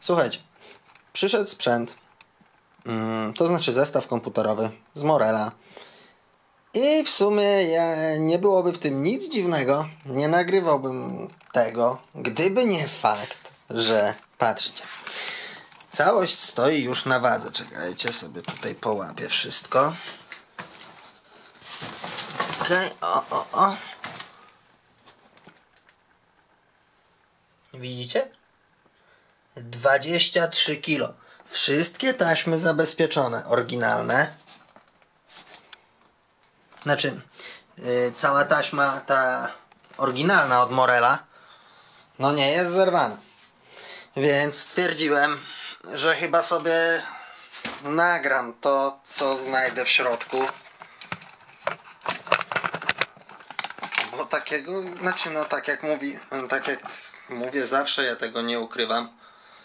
Słuchajcie, przyszedł sprzęt, to znaczy zestaw komputerowy z Morela. I w sumie nie byłoby w tym nic dziwnego, nie nagrywałbym tego, gdyby nie fakt, że patrzcie, całość stoi już na wadze. Czekajcie, sobie tutaj połapię wszystko. Okej, o. Widzicie? 23 kg. Wszystkie taśmy zabezpieczone, oryginalne. Znaczy, cała taśma ta oryginalna od Morela no nie jest zerwana. Więc stwierdziłem, że chyba sobie nagram to, co znajdę w środku. Bo takiego, znaczy no tak jak mówię zawsze, ja tego nie ukrywam.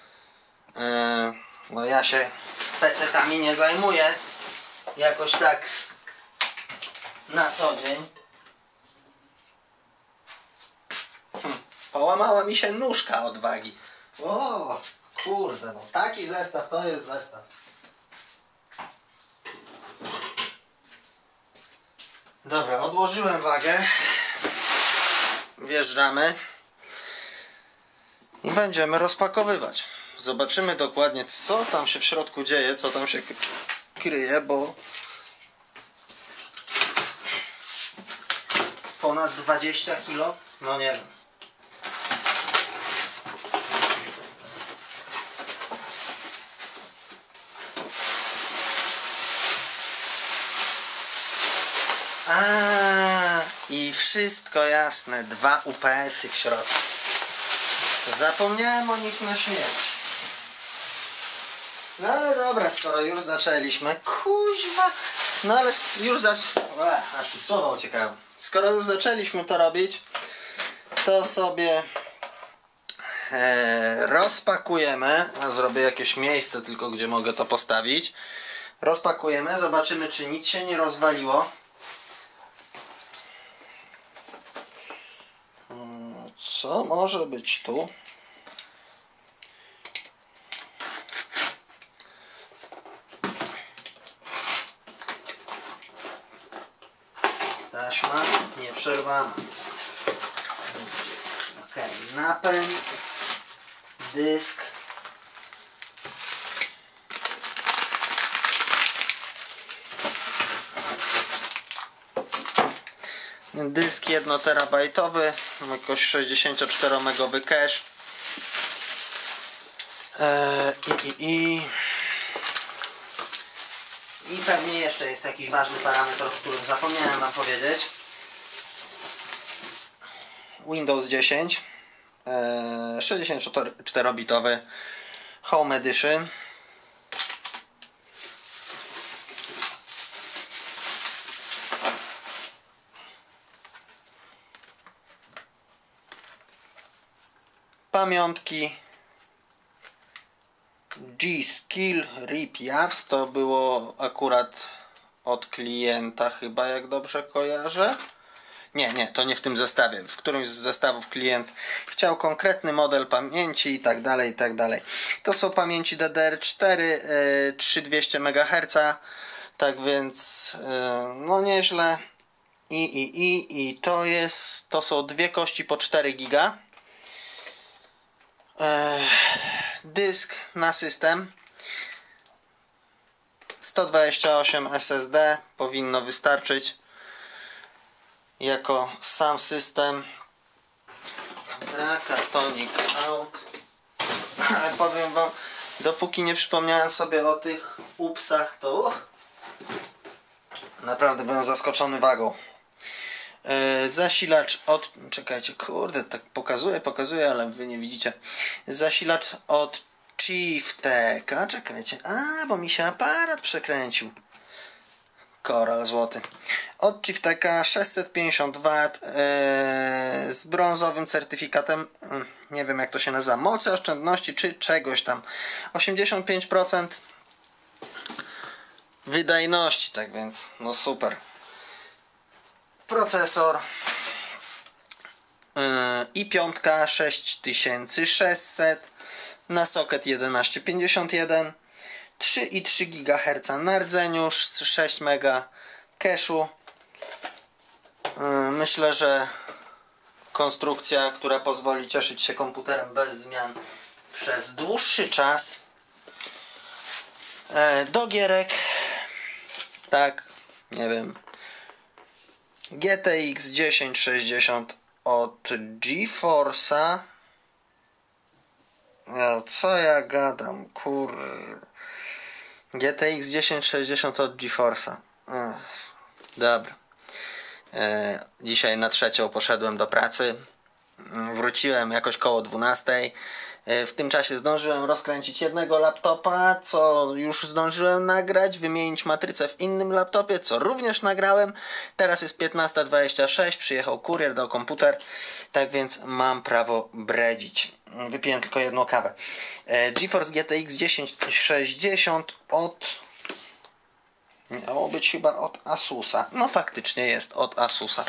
No ja się pecetami nie zajmuję jakoś tak na co dzień. Połamała mi się nóżka od wagi. O kurde, no taki zestaw to jest zestaw. Dobra, odłożyłem wagę. Wjeżdżamy i będziemy rozpakowywać. Zobaczymy dokładnie, co tam się w środku dzieje, co tam się kryje, bo ponad 20 kg, no nie wiem. I wszystko jasne, 2 UPS-y w środku. Zapomniałem o nich na śmierć. No ale dobra, skoro już zaczęliśmy, kuźwa, no ale już aż tu słowa uciekało. Skoro już zaczęliśmy to robić, to sobie rozpakujemy. Zrobię jakieś miejsce tylko, gdzie mogę to postawić. Rozpakujemy, zobaczymy, czy nic się nie rozwaliło. Co może być tu? Taśma nieprzerwana. Ok, napęd, dysk. Dysk 1 terabajtowy, jakoś 64 megowy cache. I pewnie jeszcze jest jakiś ważny parametr, o którym zapomniałem wam powiedzieć. Windows 10 64-bitowy Home Edition. Pamiątki G-Skill RIP Javs, to było akurat od klienta chyba, jak dobrze kojarzę. Nie, to nie w tym zestawie. W którymś z zestawów klient chciał konkretny model pamięci i tak dalej, i tak dalej. To są pamięci DDR4 3200 MHz, tak więc no nieźle. I to są dwie kości po 4 GB. Dysk na system 128 SSD powinno wystarczyć jako sam system. Kartonik out. Ale powiem wam, dopóki nie przypomniałem sobie o tych upsach, to naprawdę byłem zaskoczony wagą. Zasilacz od... Czekajcie, kurde, tak pokazuję, ale wy nie widzicie. Zasilacz od Chieftecha. Czekajcie, bo mi się aparat przekręcił. Koral złoty. Od Chieftecha 650 W z brązowym certyfikatem. Nie wiem, jak to się nazywa. Mocy, oszczędności czy czegoś tam. 85% wydajności, tak więc no super. Procesor i5 6600, na socket 1151, 3,3 GHz na rdzeniu, 6 MB cache'u. Myślę, że konstrukcja, która pozwoli cieszyć się komputerem bez zmian przez dłuższy czas. Do gierek, tak, nie wiem, GTX 1060 od GeForce'a. No, co ja gadam, GTX 1060 od GeForce'a. Dobra. Dzisiaj na 3:00 poszedłem do pracy. Wróciłem jakoś koło 12:00. W tym czasie zdążyłem rozkręcić jednego laptopa, co już zdążyłem nagrać, wymienić matrycę w innym laptopie, co również nagrałem. Teraz jest 15:26, przyjechał kurier, dał komputer, tak więc mam prawo bredzić. Wypiłem tylko jedną kawę. GeForce GTX 1060 od... Miało być chyba od Asusa. No faktycznie jest od Asusa.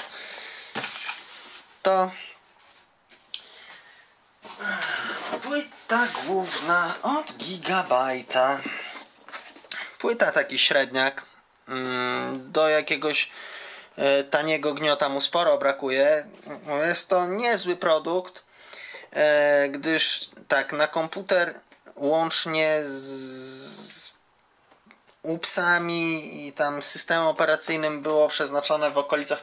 To płyta główna od Gigabajta. Płyta taki średniak. Do jakiegoś taniego gniota mu sporo brakuje. Jest to niezły produkt, gdyż tak na komputer łącznie z upsami i tam systemem operacyjnym było przeznaczone w okolicach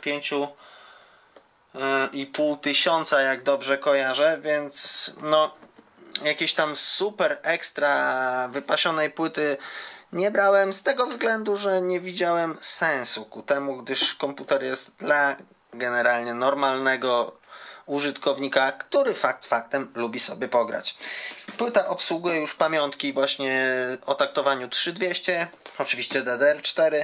5,5 tysiąca, jak dobrze kojarzę, więc no jakiejś tam super ekstra wypasionej płyty nie brałem z tego względu, że nie widziałem sensu ku temu, gdyż komputer jest dla generalnie normalnego użytkownika, który faktem lubi sobie pograć. Płyta obsługuje już pamiątki właśnie o taktowaniu 3200, oczywiście DDR4.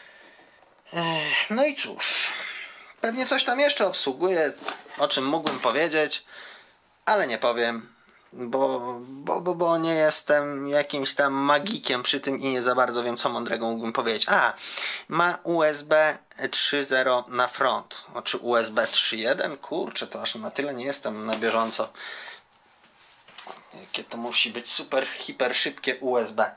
No i cóż, pewnie coś tam jeszcze obsługuje, o czym mógłbym powiedzieć, ale nie powiem, bo nie jestem jakimś tam magikiem przy tym i nie za bardzo wiem, co mądrego mógłbym powiedzieć. Ma USB 3.0 na front, czy USB 3.1? Kurczę, to aż na tyle nie jestem na bieżąco. Jakie to musi być super, hiper szybkie USB.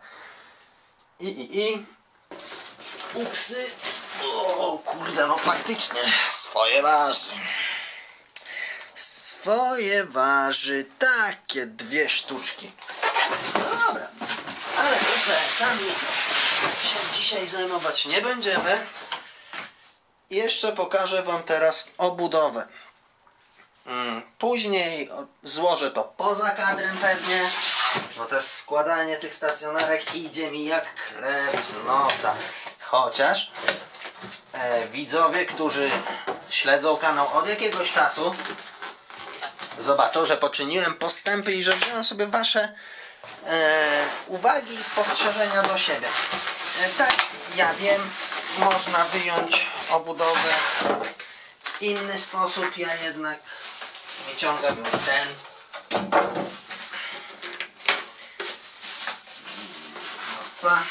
Upsy. O kurde, no faktycznie swoje waży. Swoje waży takie 2 sztuczki. Dobra, ale sami się dzisiaj zajmować nie będziemy. Jeszcze pokażę wam teraz obudowę. Później złożę to poza kadrem pewnie, bo to składanie tych stacjonarek idzie mi jak krew z nosa. Chociaż widzowie, którzy śledzą kanał od jakiegoś czasu, zobaczą, że poczyniłem postępy i że wziąłem sobie wasze uwagi i spostrzeżenia do siebie. Tak, ja wiem, można wyjąć obudowę w inny sposób, ja jednak wyciągam ją w ten. Opa.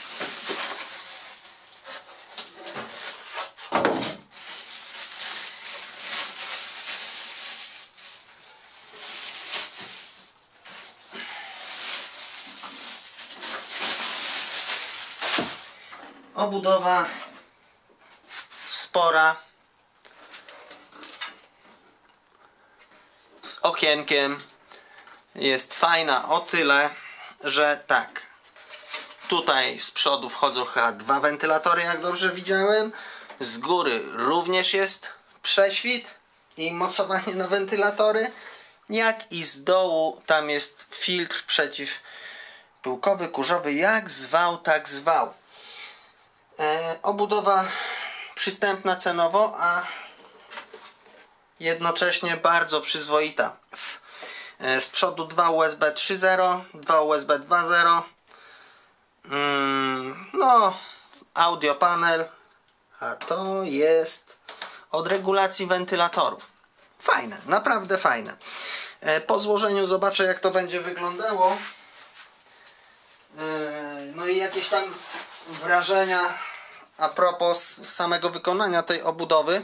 Obudowa spora, z okienkiem, jest fajna o tyle, że tak, tutaj z przodu wchodzą chyba 2 wentylatory, jak dobrze widziałem, z góry również jest prześwit i mocowanie na wentylatory, jak i z dołu tam jest filtr przeciwpyłkowy, kurzowy, jak zwał, tak zwał. Obudowa przystępna cenowo, a jednocześnie bardzo przyzwoita. Z przodu 2 USB 3.0, 2 USB 2.0, no audio panel, a to jest od regulacji wentylatorów. Fajne, naprawdę fajne. Po złożeniu zobaczę, jak to będzie wyglądało. No i jakieś tam wrażenia a propos samego wykonania tej obudowy,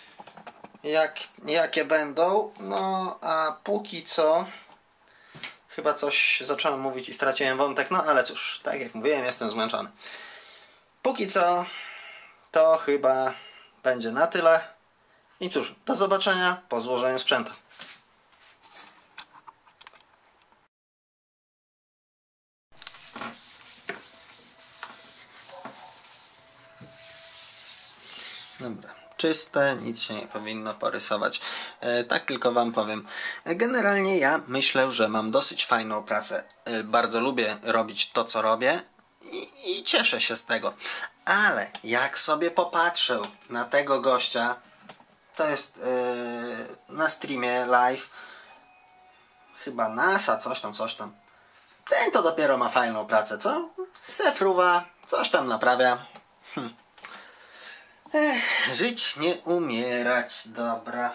jakie będą. No a póki co Chyba coś zacząłem mówić i straciłem wątek, no ale cóż, tak jak mówiłem, jestem zmęczony. Póki co to chyba będzie na tyle. I cóż, do zobaczenia po złożeniu sprzętu. Dobra, czyste, nic się nie powinno porysować. Tak tylko wam powiem. Generalnie ja myślę, że mam dosyć fajną pracę. Bardzo lubię robić to, co robię i cieszę się z tego. Ale jak sobie popatrzę na tego gościa, to jest na streamie live, chyba NASA, coś tam. Ten to dopiero ma fajną pracę, co? Se fruwa, coś tam naprawia. Żyć, nie umierać, dobra.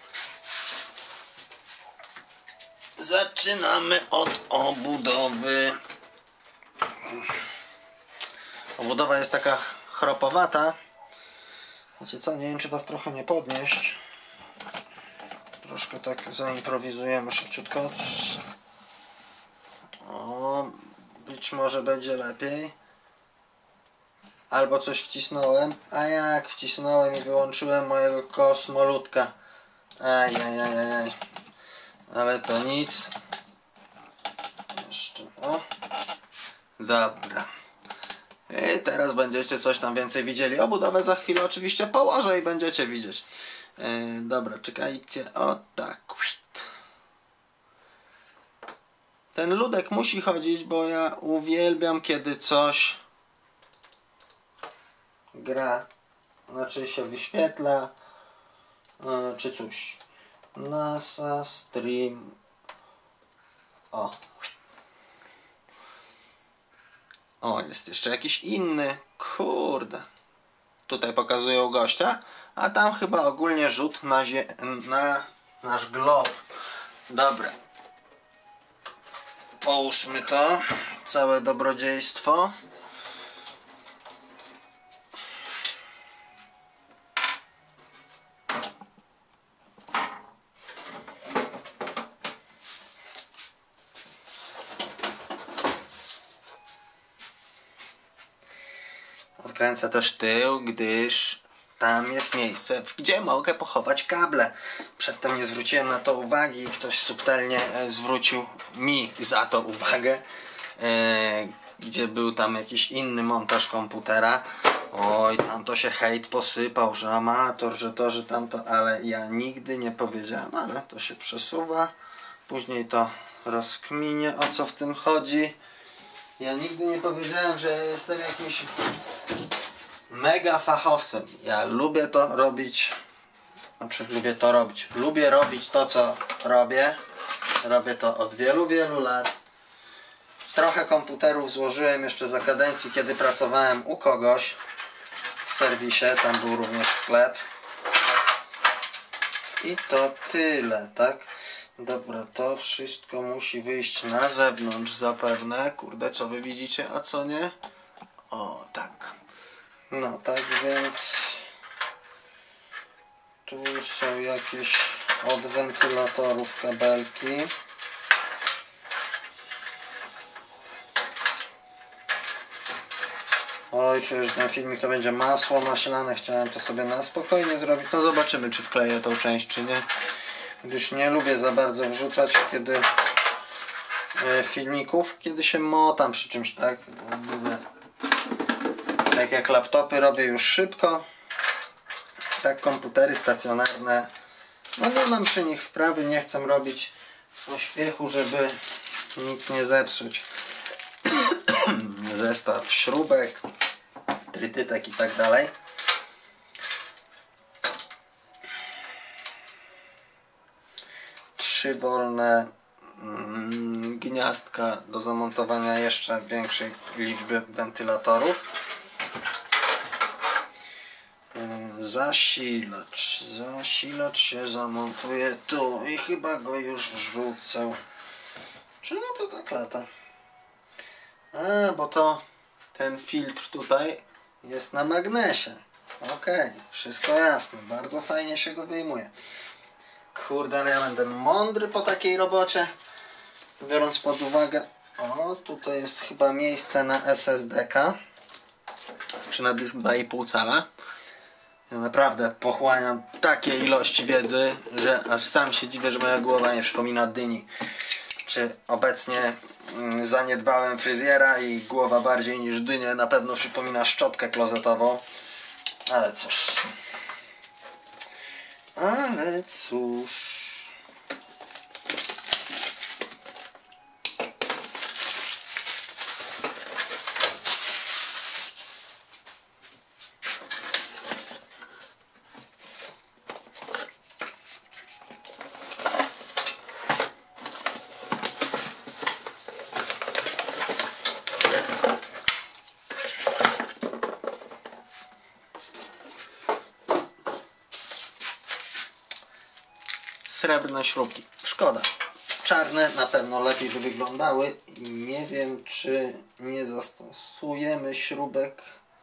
Zaczynamy od obudowy. Obudowa jest taka chropowata. Wiecie co, nie wiem, czy was trochę nie podnieść. Troszkę tak zaimprowizujemy szybciutko. O, być może będzie lepiej. Albo coś wcisnąłem. A jak wcisnąłem i wyłączyłem mojego kosmolutka. Ajajajaj. Ale to nic. Jeszcze, o. Dobra. I teraz będziecie coś tam więcej widzieli. Obudowę za chwilę oczywiście położę i będziecie widzieć. Dobra, czekajcie. O tak. Ten ludek musi chodzić, bo ja uwielbiam, kiedy coś gra. Znaczy się wyświetla. Czy coś. NASA stream. O. O, jest jeszcze jakiś inny. Kurde. Tutaj pokazują gościa, a tam chyba ogólnie rzut na nasz glob. Dobra. Połóżmy to. Całe dobrodziejstwo. Odkręcę też tył, gdyż tam jest miejsce, gdzie mogę pochować kable. Przedtem nie zwróciłem na to uwagi i ktoś subtelnie zwrócił mi za to uwagę, gdzie był tam jakiś inny montaż komputera. Oj, tam to się hejt posypał, że amator, że to, że tamto, ale ja nigdy nie powiedziałem, ale to się przesuwa. Później to rozkminię, o co w tym chodzi. Ja nigdy nie powiedziałem, że jestem jakimś mega fachowcem. Ja lubię to robić. Znaczy lubię robić to, co robię. Robię to od wielu, wielu lat. Trochę komputerów złożyłem jeszcze za kadencji, kiedy pracowałem u kogoś w serwisie. Tam był również sklep. I to tyle, tak? Dobra, to wszystko musi wyjść na zewnątrz zapewne. Kurde, co wy widzicie, a co nie? O, tak. No, tak więc tu są jakieś od wentylatorów kabelki. Oj, czuję, że ten filmik to będzie masło maślane. Chciałem to sobie na spokojnie zrobić. No zobaczymy, czy wkleję tą część, czy nie. Gdyż nie lubię za bardzo wrzucać kiedy filmików, kiedy się motam przy czymś, tak? Tak jak laptopy robię już szybko, tak komputery stacjonarne, no nie mam przy nich wprawy, nie chcę robić pośpiechu, żeby nic nie zepsuć. Zestaw śrubek, trytytek i tak dalej. Trzy wolne gniazdka do zamontowania jeszcze większej liczby wentylatorów. Zasilacz się zamontuje tu i chyba go już wrzucę. Czemu to tak lata? A, bo to ten filtr tutaj jest na magnesie. Okej, wszystko jasne. Bardzo fajnie się go wyjmuje. Kurde, ale ja będę mądry po takiej robocie. biorąc pod uwagę, o, tutaj jest chyba miejsce na SSD-ka, czy na dysk 2,5 cala. Ja naprawdę pochłaniam takie ilości wiedzy, że aż sam się dziwię, że moja głowa nie przypomina dyni. Czy obecnie zaniedbałem fryzjera i głowa bardziej niż dynię na pewno przypomina szczotkę klozetową. Ale cóż. Ale cóż. Srebrne śrubki. Szkoda. Czarne na pewno lepiej by wyglądały. Nie wiem, czy nie zastosujemy śrubek,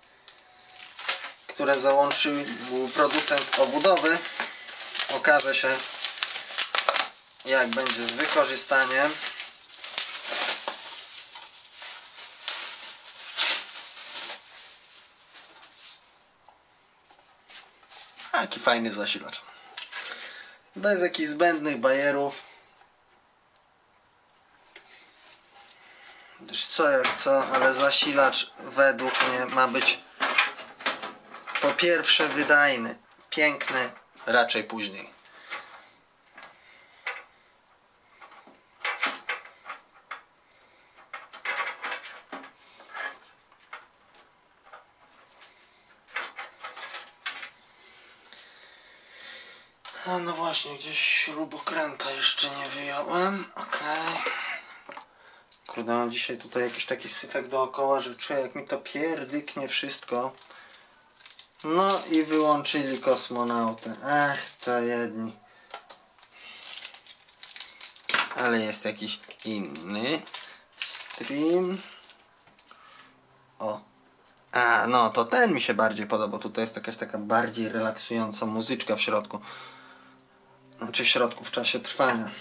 które załączył producent obudowy. Okaże się, jak będzie z wykorzystaniem. Jaki fajny zasilacz. Bez jakichś zbędnych bajerów. Gdyż co jak co, ale zasilacz według mnie ma być po pierwsze wydajny, piękny, raczej później. A no właśnie, gdzieś śrubokręta jeszcze nie wyjąłem. Okej. Kurde, mam dzisiaj tutaj jakiś taki syfek dookoła, że czuję, jak mi to pierdyknie wszystko. No i wyłączyli kosmonautę. Ach, to jedni. Ale jest jakiś inny stream. O. A, no to ten mi się bardziej podoba. Tutaj jest jakaś taka bardziej relaksująca muzyczka w środku. Znaczy w środku, w czasie trwania.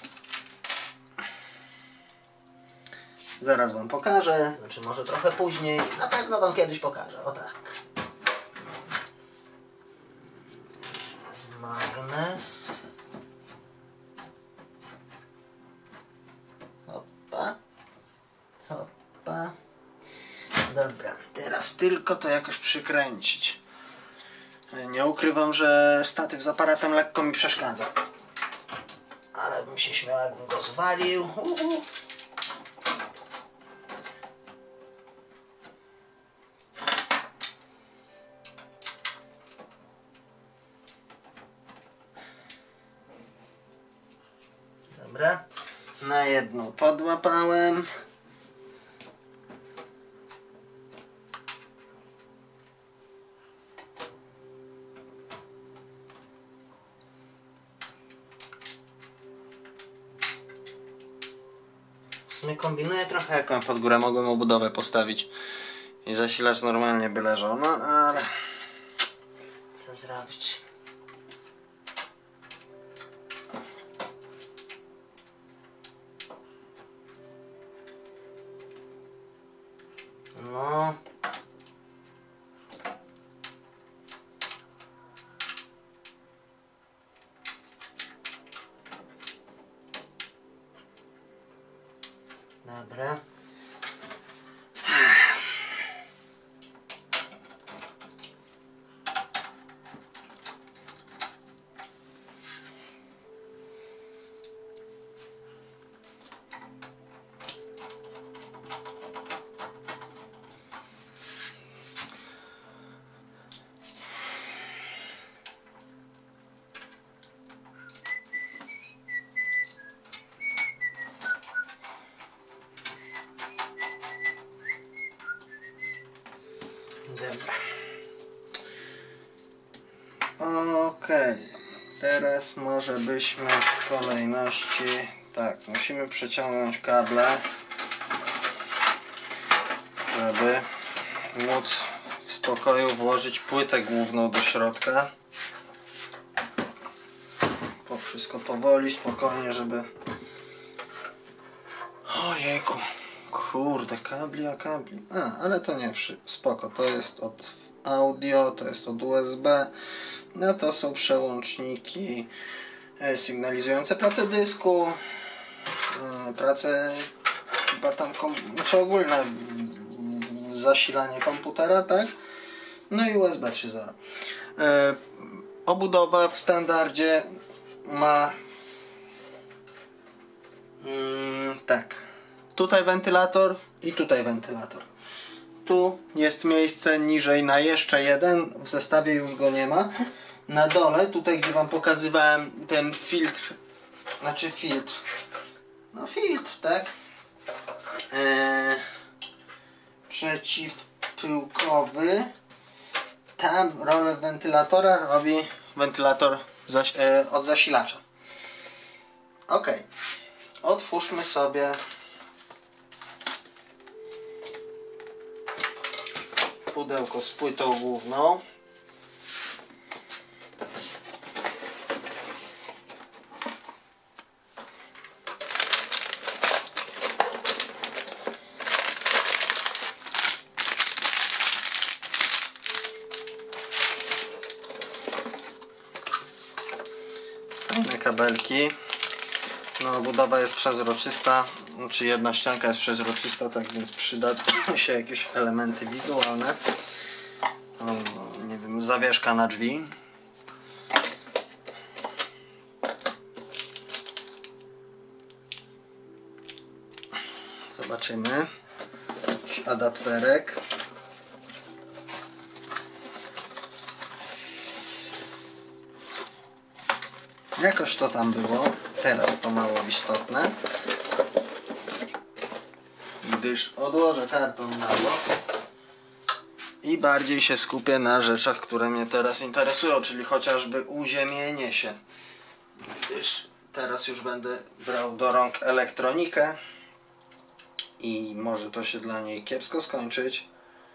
Zaraz wam pokażę, znaczy może trochę później. Na pewno wam kiedyś pokażę, o tak. Z magnes. Hopa. Hopa. Dobra, teraz tylko to jakoś przykręcić. Nie ukrywam, że statyw z aparatem lekko mi przeszkadza. Ale bym się śmiał, jakbym go zwalił. Dobra. Na jedną podłapałem. Kombinuję trochę, jaką pod górę mogłem obudowę postawić i zasilacz normalnie by leżał, no ale co zrobić? No dobra. Dobra. Okej. Teraz może byśmy w kolejności... Tak, musimy przeciągnąć kable, żeby móc w spokoju włożyć płytę główną do środka. Wszystko powoli, spokojnie, żeby Ojejku. Kurde, kabli. Ale to nie spoko. To jest od audio, to jest od USB. No to są przełączniki sygnalizujące pracę dysku, pracę chyba tam, znaczy ogólne zasilanie komputera, tak? No i USB 3.0. Obudowa w standardzie ma tak, tutaj wentylator i tutaj wentylator. Tu jest miejsce niżej na jeszcze jeden, w zestawie już go nie ma. Na dole, tutaj gdzie wam pokazywałem ten filtr, filtr, tak? Przeciwpyłkowy. Tam rolę wentylatora robi wentylator od zasilacza. Ok. Otwórzmy sobie pudełko z płytą główną. Fajne kabelki. No, budowa jest przezroczysta, czy jedna ścianka jest przezroczysta, tak więc przydadzą się jakieś elementy wizualne. Nie wiem, zawieszka na drzwi. Zobaczymy. Jakiś adapterek. Jakoś to tam było. Teraz to mało istotne, gdyż odłożę karton na bok i bardziej się skupię na rzeczach, które mnie teraz interesują, czyli chociażby uziemienie się, gdyż teraz już będę brał do rąk elektronikę i może to się dla niej kiepsko skończyć.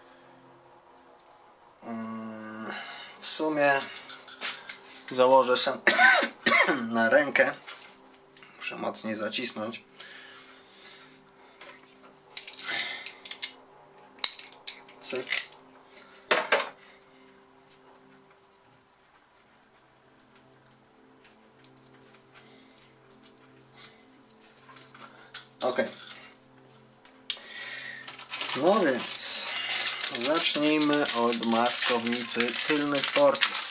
W sumie założę sam na rękę. Muszę mocniej zacisnąć. Cyk. Ok. No więc zacznijmy od maskownicy tylnych portów.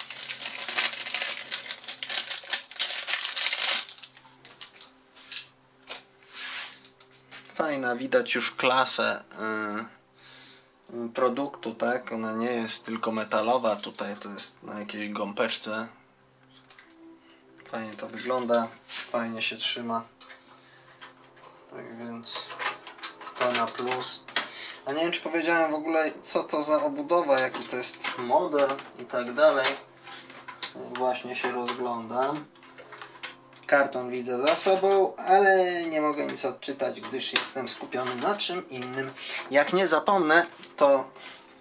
Fajna, widać już klasę produktu, tak? Ona nie jest tylko metalowa, tutaj to jest na jakiejś gąbeczce. Fajnie to wygląda, fajnie się trzyma. Tak więc to na plus. A nie wiem, czy powiedziałem w ogóle, co to za obudowa, jaki to jest model i tak dalej. Właśnie się rozglądam. Karton widzę za sobą, ale nie mogę nic odczytać, gdyż jestem skupiony na czym innym. Jak nie zapomnę, to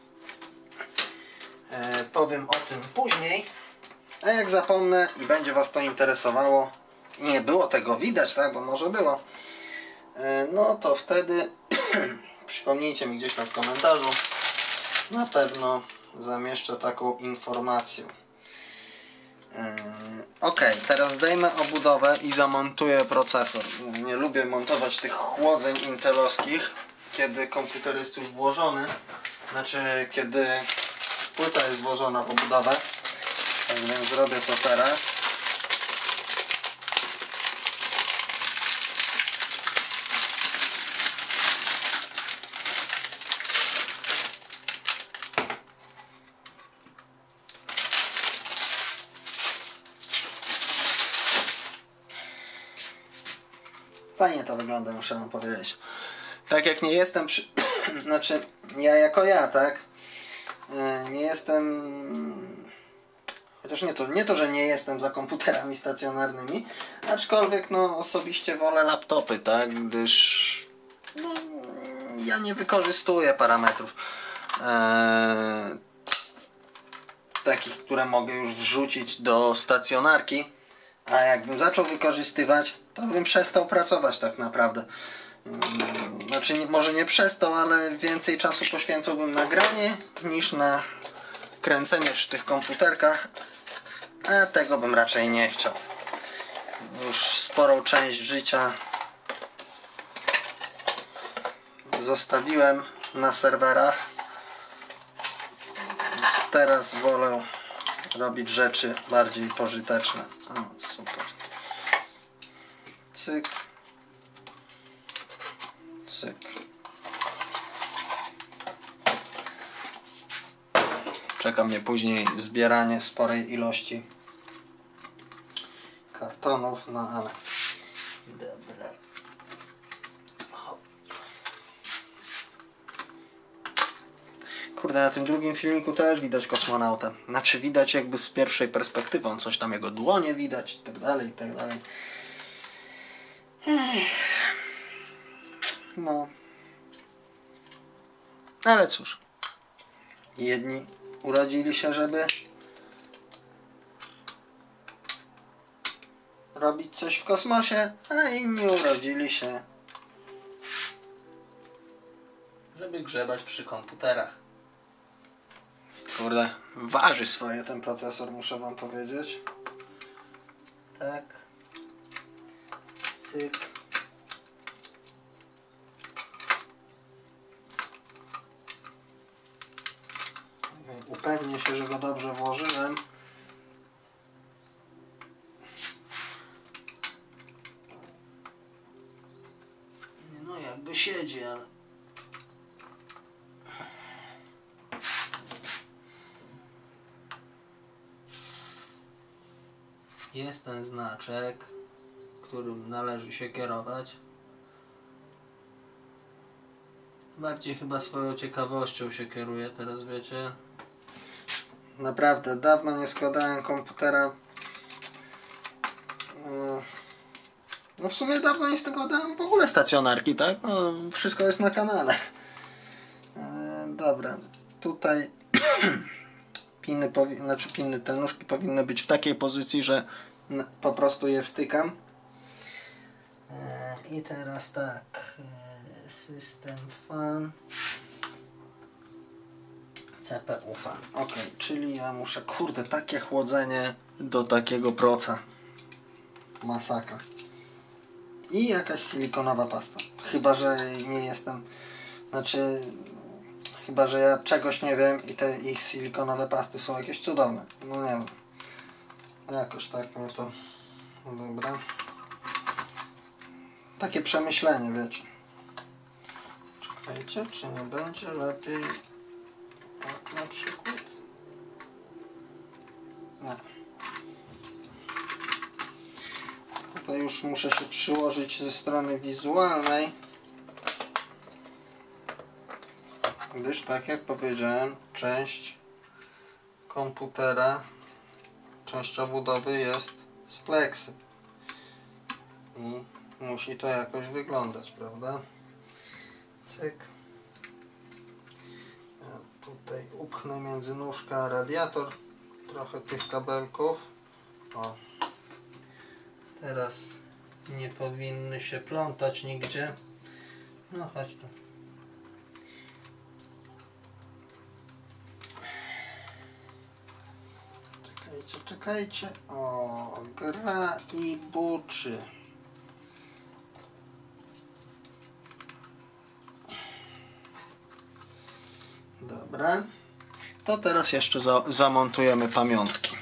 powiem o tym później. A jak zapomnę i będzie was to interesowało, nie było tego widać, tak, bo może było, no to wtedy przypomnijcie mi gdzieś tam w komentarzu. Na pewno zamieszczę taką informację. Ok, teraz zdejmę obudowę i zamontuję procesor. Nie lubię montować tych chłodzeń intelowskich, kiedy komputer jest już włożony, znaczy kiedy płyta jest włożona w obudowę. Tak więc zrobię to teraz. Fajnie to wygląda, muszę wam powiedzieć. Tak jak nie jestem znaczy ja jako ja, tak? Nie jestem... Chociaż nie to, że nie jestem za komputerami stacjonarnymi, aczkolwiek no osobiście wolę laptopy, tak? Gdyż no, ja nie wykorzystuję parametrów takich, które mogę już wrzucić do stacjonarki, a jakbym zaczął wykorzystywać, to bym przestał pracować tak naprawdę. znaczy może nie przestał, ale więcej czasu poświęcałbym na granie niż na kręcenie przy tych komputerkach, a tego bym raczej nie chciał. Już sporą część życia zostawiłem na serwerach, więc teraz wolę robić rzeczy bardziej pożyteczne. O, super. Cyk. Cyk. Czeka mnie później zbieranie sporej ilości kartonów, no ale dobra. Kurde, na tym drugim filmiku też widać kosmonauta. Znaczy widać jakby z pierwszej perspektywy, on coś tam, jego dłonie widać i tak dalej, i tak dalej. No. Ale cóż. Jedni urodzili się, żeby robić coś w kosmosie, a inni urodzili się, żeby grzebać przy komputerach. Kurde, waży swoje ten procesor, muszę wam powiedzieć. Tak. Cyk. Upewnię się, że go dobrze włożyłem. No jakby siedzi, ale... Jest ten znaczek, którym należy się kierować. Bardziej chyba swoją ciekawością się kieruję teraz, wiecie. Naprawdę, dawno nie składałem komputera. No w sumie dawno nie składałem w ogóle stacjonarki, tak? No, wszystko jest na kanale. Dobra, tutaj piny, te nóżki powinny być w takiej pozycji, że po prostu je wtykam. I teraz tak, system fan, CPU fan. Ok, czyli ja muszę, kurde, takie chłodzenie do takiego proca. Masakra. I jakaś silikonowa pasta. Chyba, że nie jestem, znaczy, chyba, że ja czegoś nie wiem i te ich silikonowe pasty są jakieś cudowne. No nie wiem. Jakoś tak mnie to... Dobra. Takie przemyślenie, wiecie. Czekajcie, czy nie będzie lepiej tak na przykład? Nie. Tutaj już muszę się przyłożyć ze strony wizualnej, gdyż tak jak powiedziałem, część komputera, część obudowy jest z pleksy i musi to jakoś wyglądać, prawda? Cyk. Ja tutaj upchnę między nóżka a radiator trochę tych kabelków. O. Teraz nie powinny się plątać nigdzie. No chodź tu. Czekajcie, czekajcie. O, gra i buczy. Dobra. To teraz jeszcze zamontujemy pamiątki.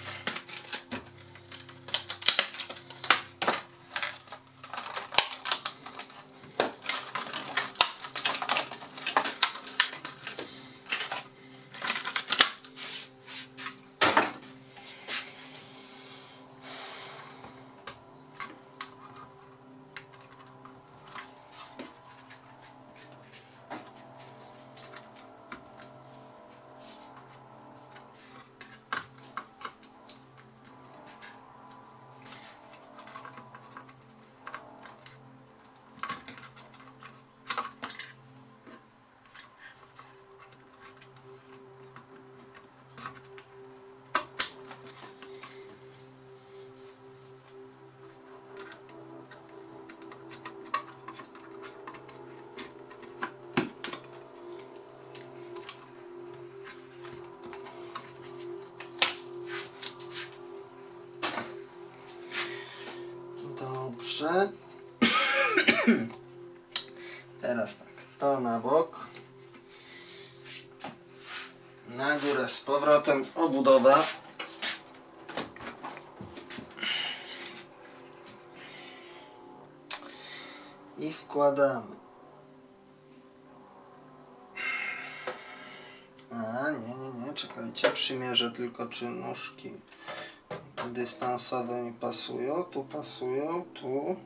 Teraz tak, to na bok. Na górę z powrotem obudowa. I wkładamy. A, nie, czekajcie, przymierzę tylko, czy nóżki dystansowe mi pasują. Tu pasują, tu.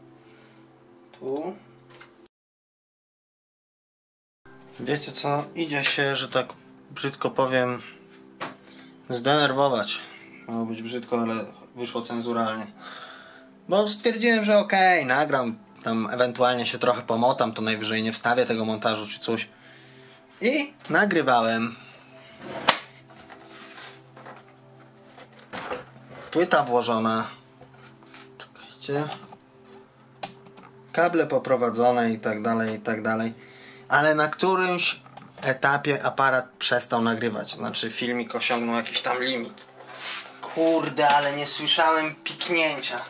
Wiecie co? Idzie się, że tak brzydko powiem, zdenerwować. Miało być brzydko, ale wyszło cenzuralnie. Bo stwierdziłem, że okej, nagram, tam ewentualnie się trochę pomotam, to najwyżej nie wstawię tego montażu czy coś. I nagrywałem. Płyta włożona. Czekajcie. Kable poprowadzone i tak dalej. Ale na którymś etapie aparat przestał nagrywać. Znaczy filmik osiągnął jakiś tam limit. Kurde, ale nie słyszałem piknięcia.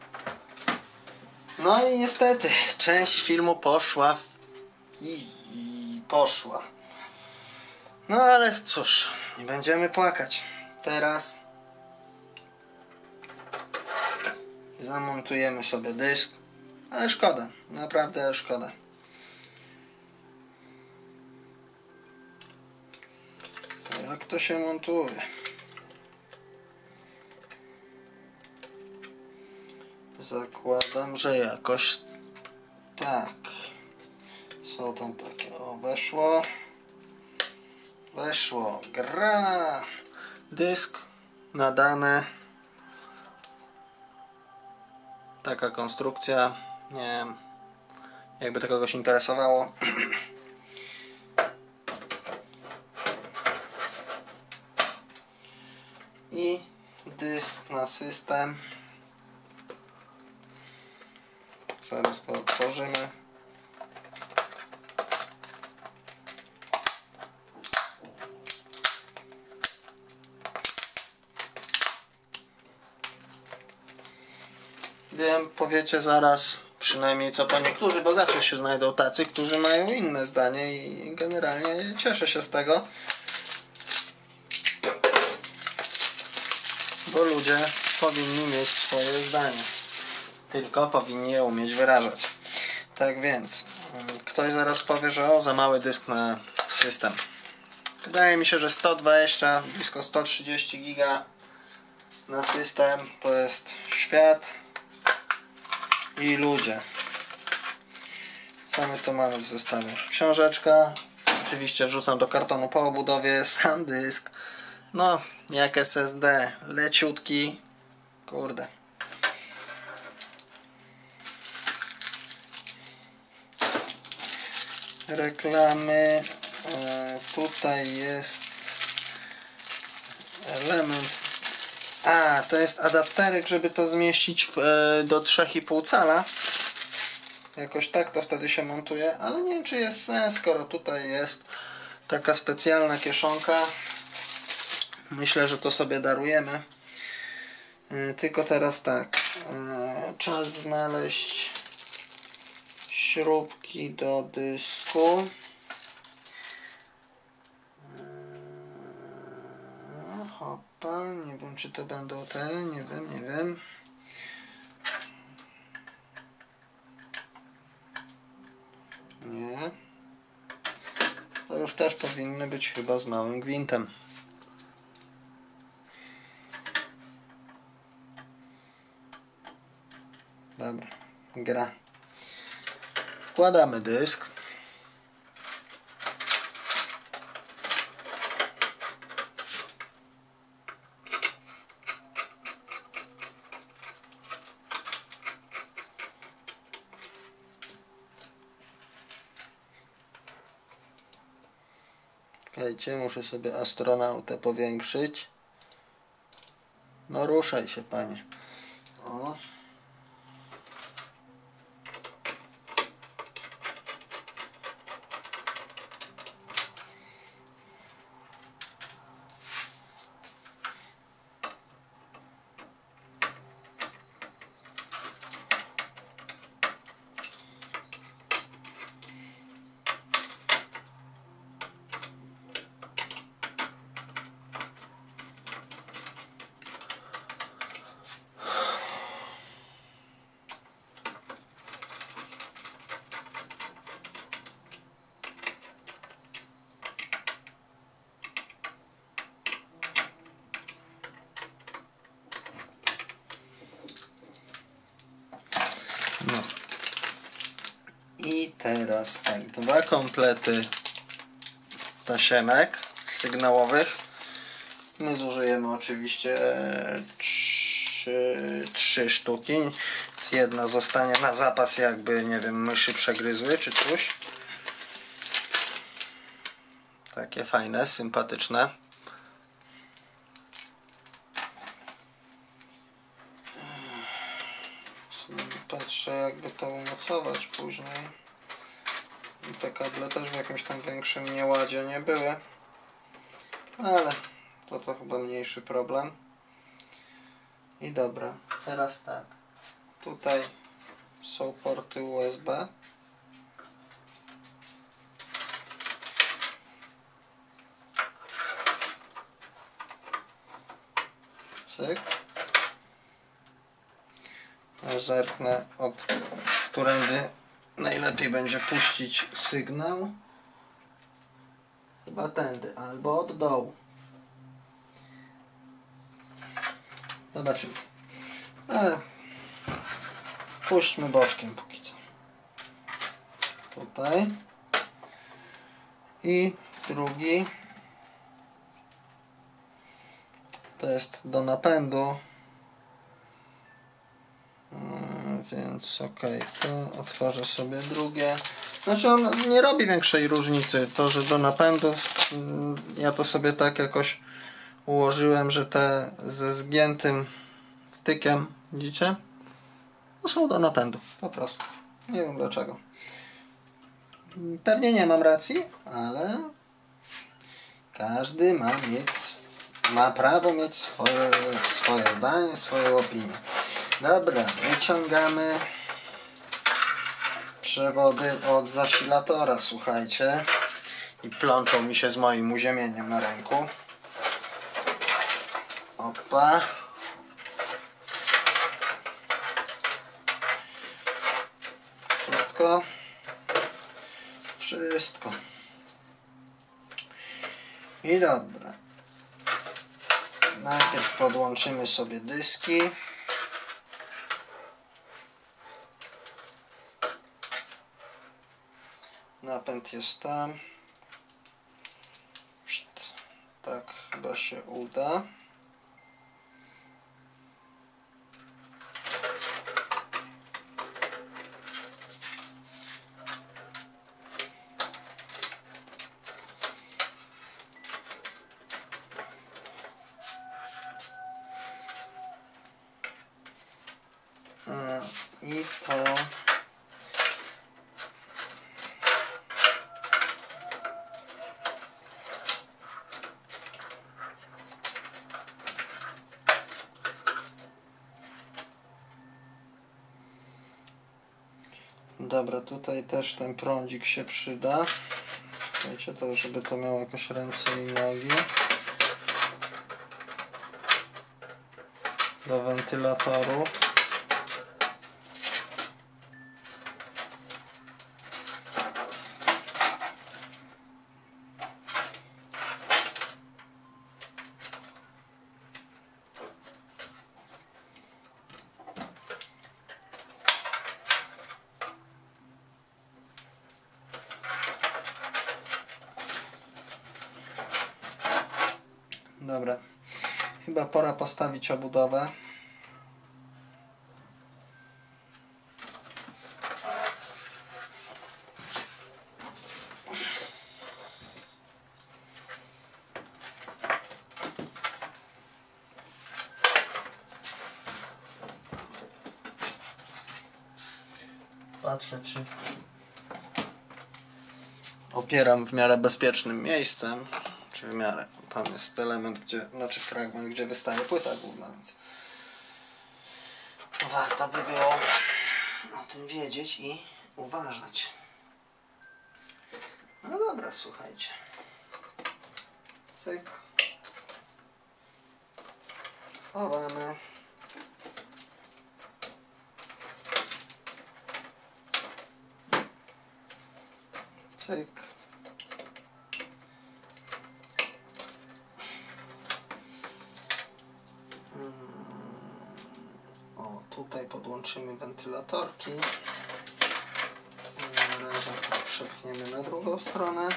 No i niestety, część filmu poszła i poszła. No ale cóż, nie będziemy płakać. Teraz zamontujemy sobie dysk. Ale szkoda, naprawdę szkoda. Jak to się montuje? Zakładam, że jakoś tak. Są tam takie, o, weszło, gra, dysk nadane, taka konstrukcja, nie wiem, jakby to kogoś interesowało. I dysk na system. Zaraz go otworzymy. Wiem, powiecie zaraz, przynajmniej co po niektórzy, bo zawsze się znajdą tacy, którzy mają inne zdanie i generalnie cieszę się z tego. Bo ludzie powinni mieć swoje zdanie. Tylko powinni je umieć wyrażać. Tak więc, ktoś zaraz powie, że o, za mały dysk na system. Wydaje mi się, że 120, blisko 130 giga na system to jest świat i ludzie. Co my tu mamy w zestawie? Książeczka. Oczywiście wrzucam do kartonu po obudowie. Sam dysk. No, jak SSD. Leciutki. Kurde. Reklamy. Tutaj jest element. A, to jest adapterek, żeby to zmieścić do 3,5 cala. Jakoś tak to wtedy się montuje, ale nie wiem, czy jest sens, skoro tutaj jest taka specjalna kieszonka. Myślę, że to sobie darujemy. Tylko teraz tak, czas znaleźć śrubki do dysku. Hopa, nie wiem, czy to będą te, nie wiem. Nie. To już też powinny być chyba z małym gwintem. Dobra, gra. Wkładamy dysk. Czekajcie, muszę sobie astronautę powiększyć. No ruszaj się, panie. O. teraz tak, 2 komplety tasiemek sygnałowych. My zużyjemy oczywiście 3 sztuki. Jedna zostanie na zapas, jakby, nie wiem, myszy przegryzły czy coś. Takie fajne, sympatyczne. Patrzę, jakby to umocować później. I te kable też w jakimś tam większym nieładzie nie były. Ale to chyba mniejszy problem. I dobra, teraz tak. Tutaj są porty USB. Cyk. Zerknę, od którędy najlepiej będzie puścić sygnał. Chyba tędy, albo od dołu. Zobaczymy. Ale puśćmy boczkiem póki co. Tutaj. I drugi. To jest do napędu. Więc ok, to otworzę sobie drugie. Znaczy on nie robi większej różnicy. To, że do napędu, ja to sobie tak jakoś ułożyłem, że te ze zgiętym wtykiem, widzicie? To są do napędu, po prostu. Nie wiem dlaczego. Pewnie nie mam racji, ale każdy ma prawo mieć swoje zdanie, swoją opinię. Dobra, wyciągamy przewody od zasilatora, słuchajcie. I plączą mi się z moim uziemieniem na ręku. Opa. Wszystko? Wszystko. I dobra. Najpierw podłączymy sobie dyski. Napęd jest tam. Tak chyba się uda. I to dobra, tutaj też ten prądzik się przyda. Wiecie, to żeby to miało jakoś ręce i nogi. Do wentylatorów. Dobra, chyba pora postawić obudowę. Patrzę, czy opieram w miarę bezpiecznym miejscem, czy w miarę. Tam jest element, znaczy fragment, gdzie wystaje płyta główna, więc warto by było o tym wiedzieć i uważać. No dobra, słuchajcie. Cyk. Chowamy. Cyk. O, tutaj podłączymy wentylatorki. Na razie przepchniemy na drugą stronę.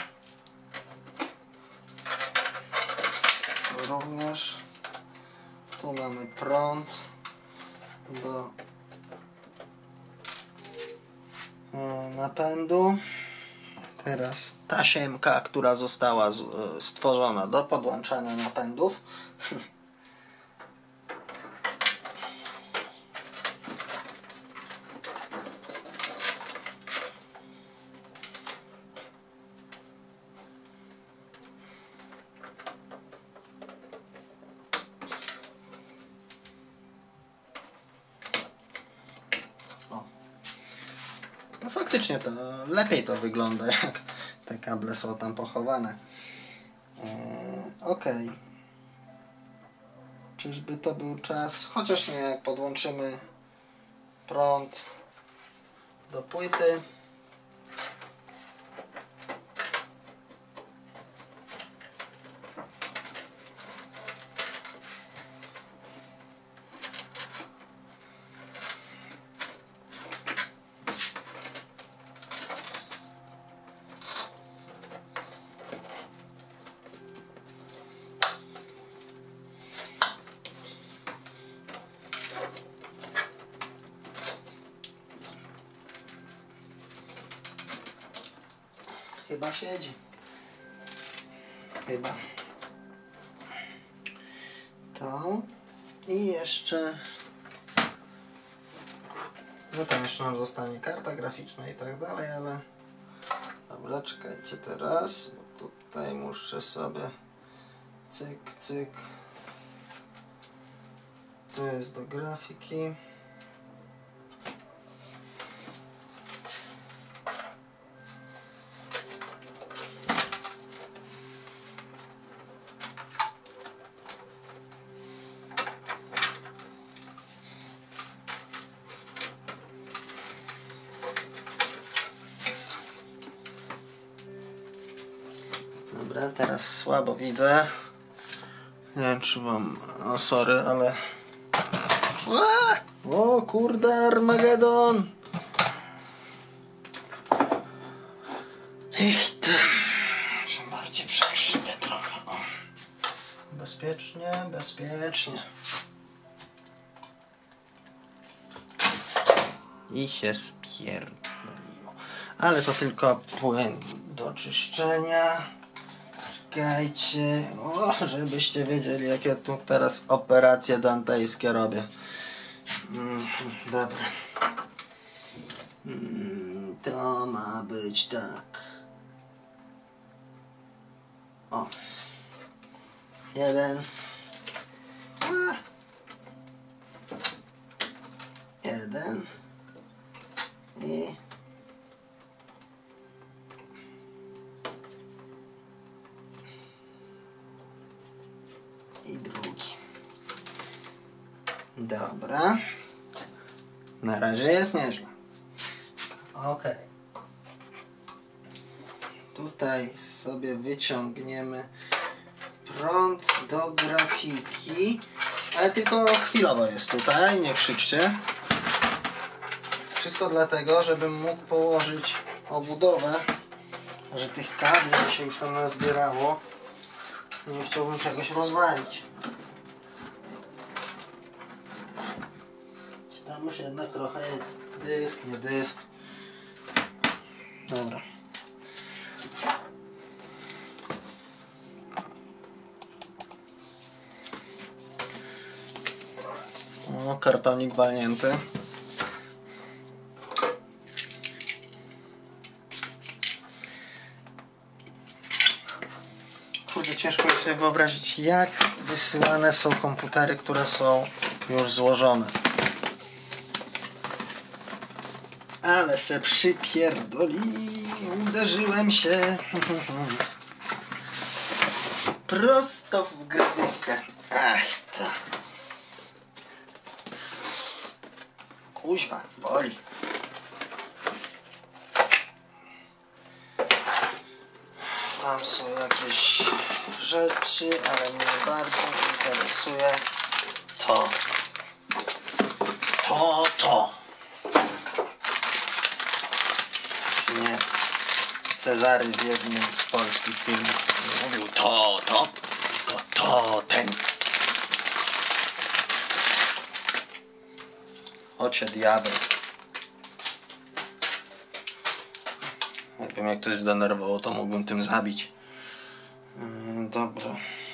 Również tu mamy prąd do napędu. Teraz tasiemka, która została stworzona do podłączania napędów. No faktycznie to lepiej to wygląda, jak te kable są tam pochowane. Ok. Czyżby to był czas? Chociaż nie, podłączymy prąd do płyty. Chyba siedzi. Chyba. To. I jeszcze... No tam jeszcze nam zostanie karta graficzna i tak dalej, ale... Dobra, czekajcie teraz. Bo tutaj muszę sobie... Cyk, cyk. To jest do grafiki. Dobra, teraz słabo widzę. Nie wiem, czy mam... O, sorry, ale... O kurde, Armagedon! Muszę bardziej przekrzywię trochę. O. Bezpiecznie, bezpiecznie. I się spierdoliło. Ale to tylko płyn do czyszczenia. Czekajcie, o, żebyście wiedzieli, jakie tu teraz operacje dantejskie robię. Dobra. To ma być tak. O. Jeden. Jeden. I drugi. Dobra. Na razie jest nieźle. Ok. Tutaj sobie wyciągniemy prąd do grafiki. Ale tylko chwilowo jest tutaj, nie krzyczcie. Wszystko dlatego, żebym mógł położyć obudowę, że tych kabli się już tam nazbierało. Nie chciałbym czegoś rozwalić. Tam już jednak trochę jest. Dysk, nie dysk. Dobra. O, kartonik walnięty. Kurde, ciężko mi sobie wyobrazić, jak wysyłane są komputery, które są już złożone. Ale se przypierdoli, uderzyłem się prosto w gradykę. Ach to. Kuźwa, boli. Tam są jakieś rzeczy, ale mnie bardzo interesuje to. To. Nie. Cezary w jednym z polskich filmów mówił ten. Ocie diabeł. Jakbym jak ktoś zdenerwował, to mógłbym tym zabić. Dobra.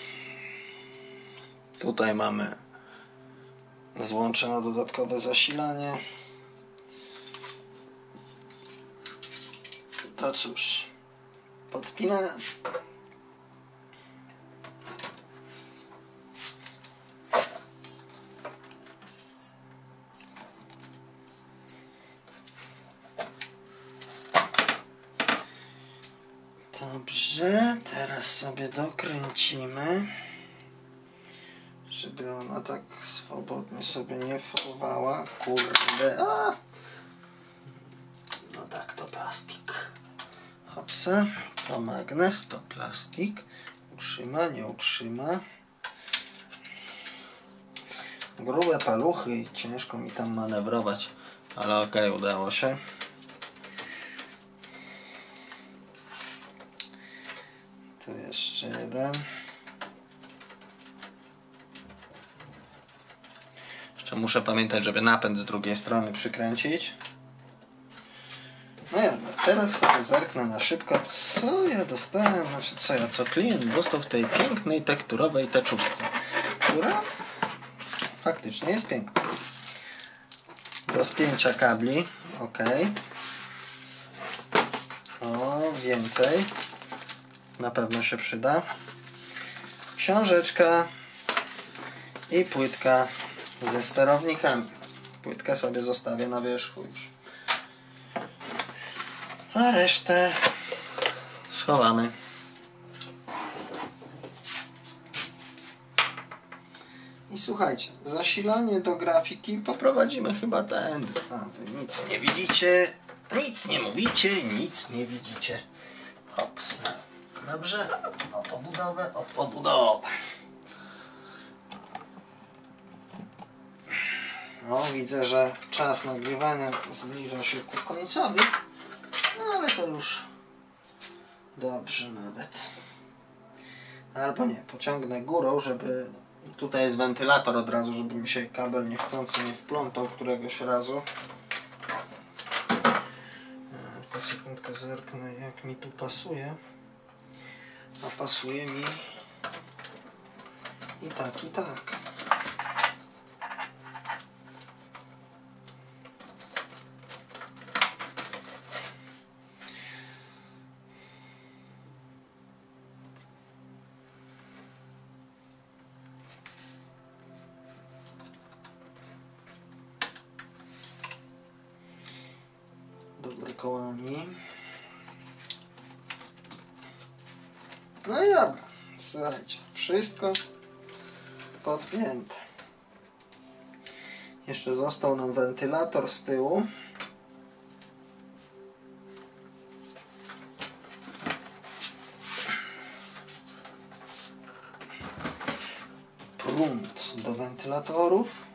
Tutaj mamy złącze na dodatkowe zasilanie. To cóż, podpinę. Dobrze, teraz sobie dokręcimy, żeby ona tak swobodnie sobie nie fruwała. Kurde, no tak, to plastik. Hopsa, to magnes, to plastik. Utrzyma, nie utrzyma. Grube paluchy i ciężko mi tam manewrować, ale okej, udało się. Tu jeszcze jeden. Jeszcze muszę pamiętać, żeby napęd z drugiej strony przykręcić. No ja teraz sobie zerknę na szybko, co ja dostałem, co klient dostał w tej pięknej tekturowej teczówce, która faktycznie jest piękna. Do spięcia kabli, ok. O, więcej. Na pewno się przyda. Książeczka i płytka ze sterownikami. Płytkę sobie zostawię na wierzchu już. A resztę schowamy. I słuchajcie, zasilanie do grafiki poprowadzimy chyba tędy. A wy nic nie widzicie, nic nie mówicie, nic nie widzicie. Hops. Dobrze, o pobudowę. No, widzę, że czas nagrywania zbliża się ku końcowi, no ale to już dobrze nawet. Albo nie, pociągnę górą, żeby... Tutaj jest wentylator od razu, żeby mi się kabel niechcący nie wplątał któregoś razu. Tylko sekundkę zerknę, jak mi tu pasuje. A pasuje mi i tak, i tak. Dobry kołami. No i dobra, słuchajcie, wszystko podpięte. Jeszcze został nam wentylator z tyłu. Prąd do wentylatorów.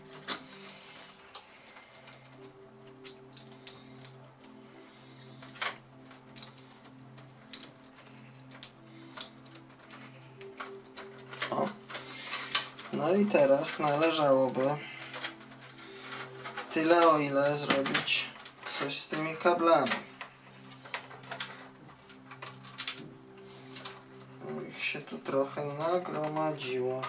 No i teraz należałoby tyle o ile zrobić coś z tymi kablami. Ich się tu trochę nagromadziło.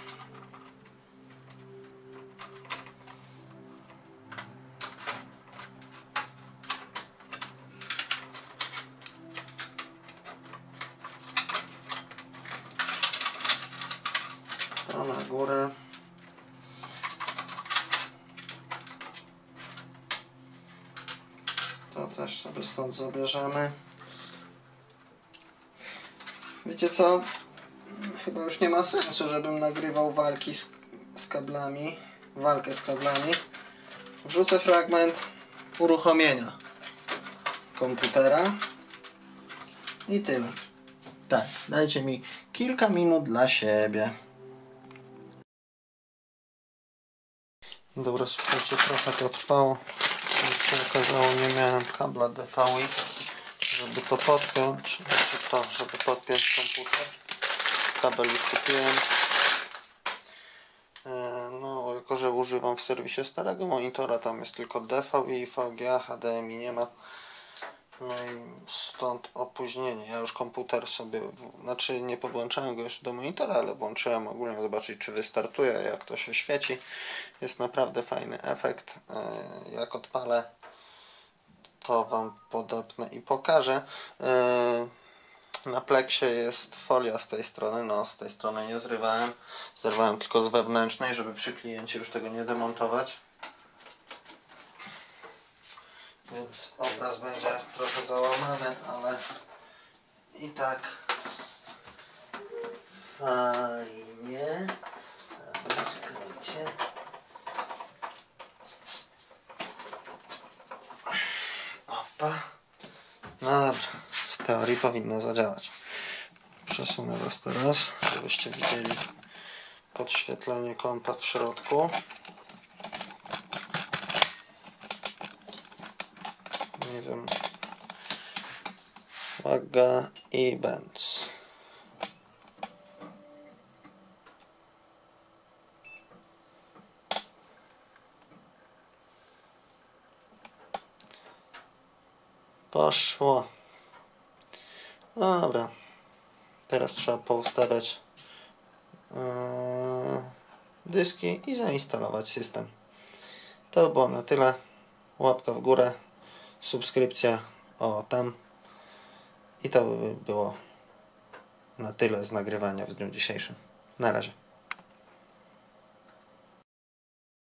To na górę. To też sobie stąd zabierzemy. Wiecie co? Chyba już nie ma sensu, żebym nagrywał walkę z kablami. Wrzucę fragment uruchomienia komputera i tyle. Tak, dajcie mi kilka minut dla siebie. Dobra, słuchajcie, trochę to trwało. Jak się okazało, nie miałem kabla DVI, żeby to podpiąć, znaczy to, żeby podpiąć komputer. Kabel już kupiłem. No, jako że używam w serwisie starego monitora, tam jest tylko DVI, VGA, HDMI nie ma. No i stąd opóźnienie. Ja już komputer sobie, znaczy nie podłączałem go jeszcze do monitora, ale włączyłem ogólnie zobaczyć, czy wystartuje, jak to się świeci. Jest naprawdę fajny efekt. Jak odpalę, to Wam podepnę i pokażę. Na pleksie jest folia z tej strony, no z tej strony nie zrywałem. Zerwałem tylko z wewnętrznej, żeby przy kliencie już tego nie demontować. Więc obraz będzie trochę załamany, ale i tak fajnie. Czekajcie. Opa. No dobra, w teorii powinno zadziałać. Przesunę Was teraz, żebyście widzieli podświetlenie kompa w środku. Nie wiem. Uwaga i bęc. Poszło. No dobra. Teraz trzeba poustawiać dyski i zainstalować system. To by było na tyle. Łapka w górę, subskrypcja tam. I to by było na tyle z nagrywania w dniu dzisiejszym. Na razie.